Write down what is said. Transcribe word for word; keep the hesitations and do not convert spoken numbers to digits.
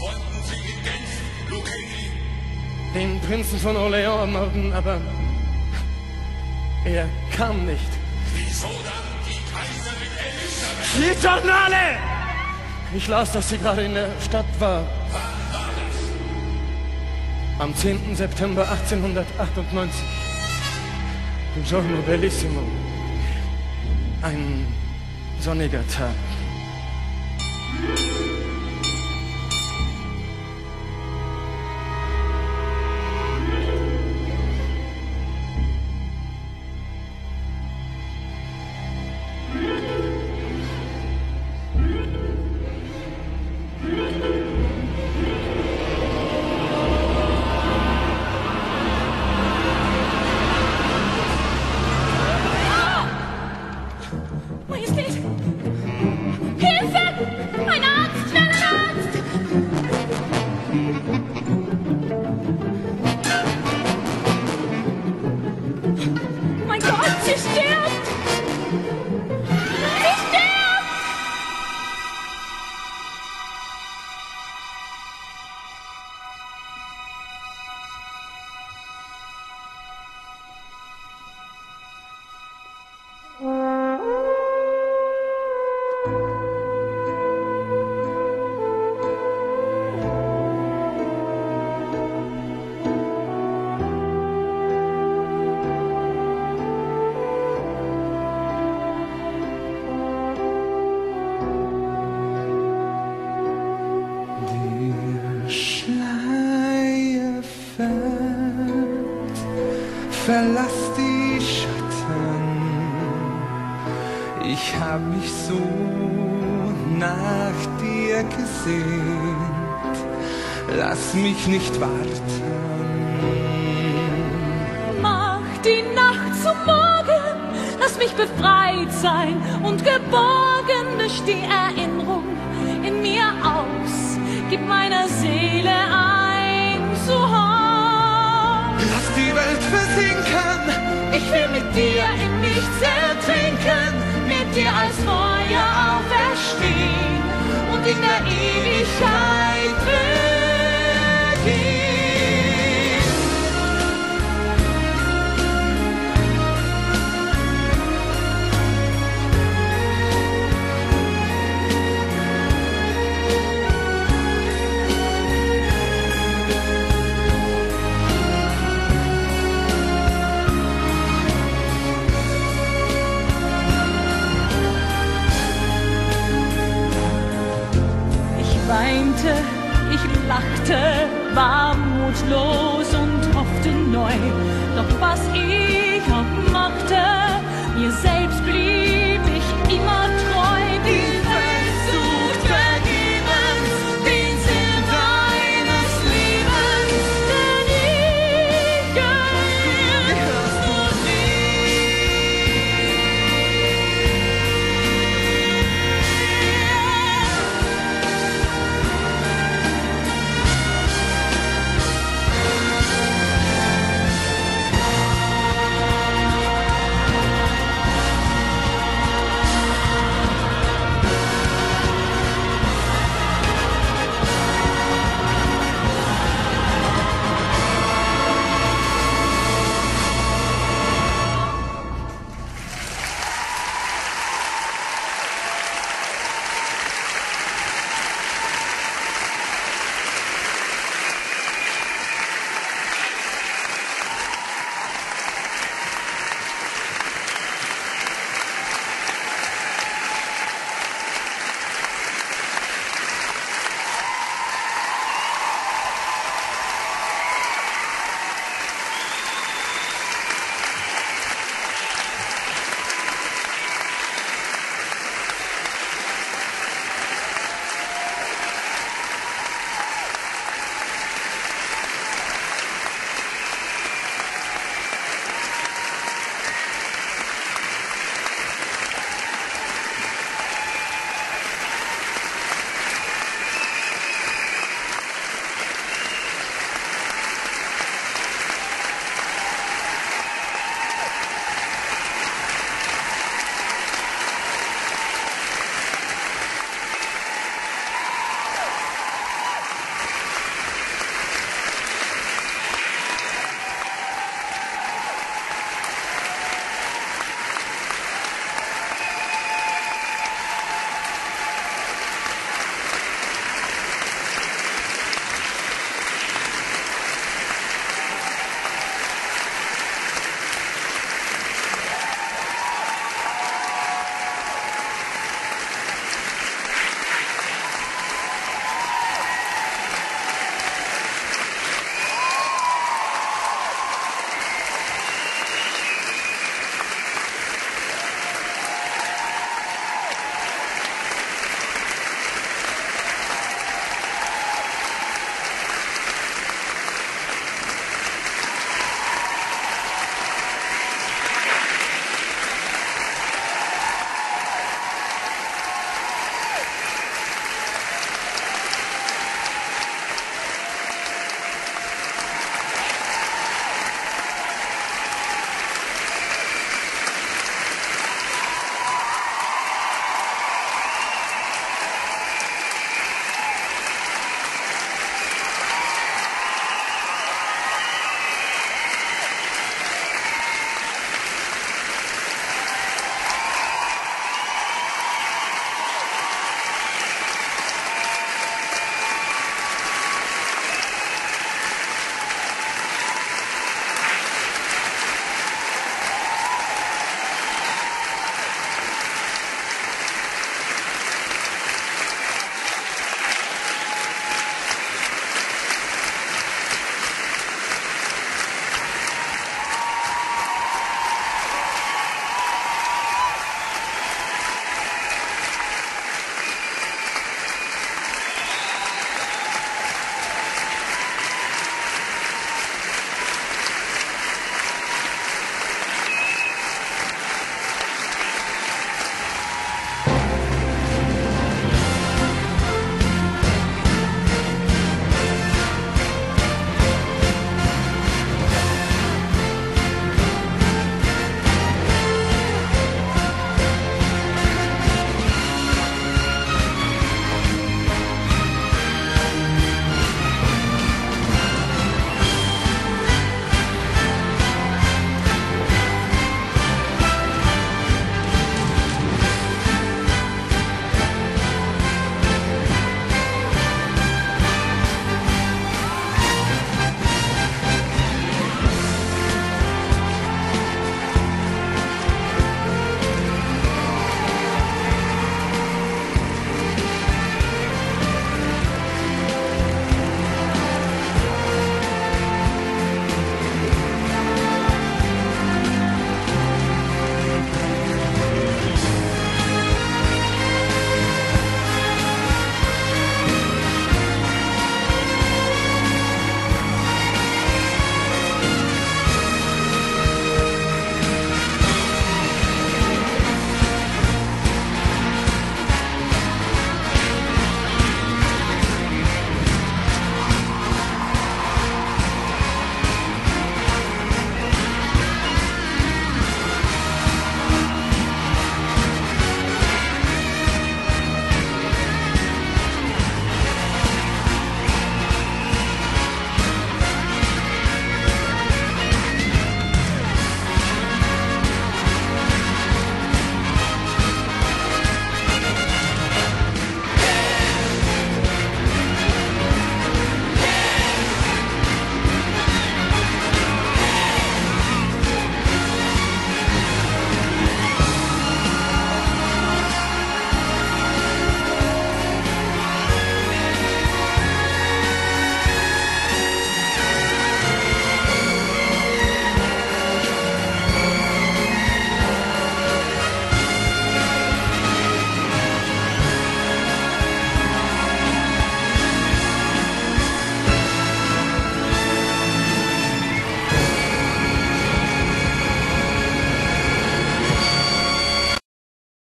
wollten Sie in Genf, Lucchesi? Den Prinzen von Orléans ermorden, aber er kam nicht. Wieso dann die Kaiserin Elisabeth? Die Journale! Ich las, dass sie gerade in der Stadt war. Wann war das? Am zehnten September achtzehnhundertachtundneunzig. Un giorno bellissimo. Ein sonniger Tag. Majestät! Hilfe! Ein Arzt! Schnell ein Arzt! Mein Gott, sie stirbt! Sie stirbt! Verlass die Schatten, ich hab mich so nach dir gesehnt, lass mich nicht warten. Mach die Nacht zum Morgen, lass mich befreit sein und geborgen durch die Erinnerung in mir aus, gib meiner Seele ein Zuhause. Lass die Welt versinken, Ich will mit dir in nichts ertrinken, mit dir als Feuer auferstehen und in der Ewigkeit begehen. Weinte, ich lachte, war mutlos und hoffte neu. Doch was ich auch machte,